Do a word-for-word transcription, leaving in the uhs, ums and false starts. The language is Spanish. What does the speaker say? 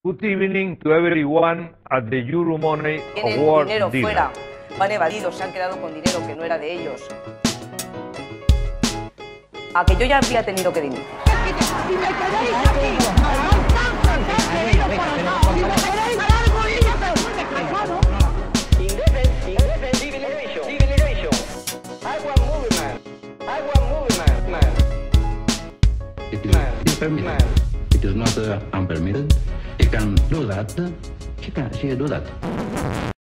Good evening to everyone at the Euromoney Tienen Award dinero dinner. fuera, van evadidos, se han quedado con dinero que no era de ellos. A que yo ya había tenido que dimitir. It is permitted. It is not uh, unpermitted. You can do that. She can. She do that.